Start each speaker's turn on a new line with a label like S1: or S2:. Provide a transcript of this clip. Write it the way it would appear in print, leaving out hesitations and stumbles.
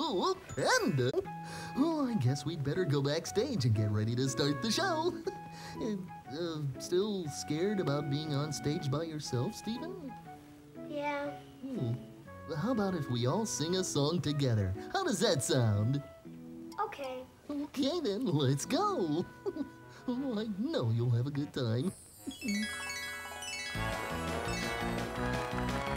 S1: Panda? Oh, I guess we'd better go backstage and get ready to start the show. Still scared about being on stage by yourself, Steven?
S2: Yeah.
S1: How about if we all sing a song together? How does that sound?
S2: Okay.
S1: Okay, then, let's go. Oh, I know you'll have a good time.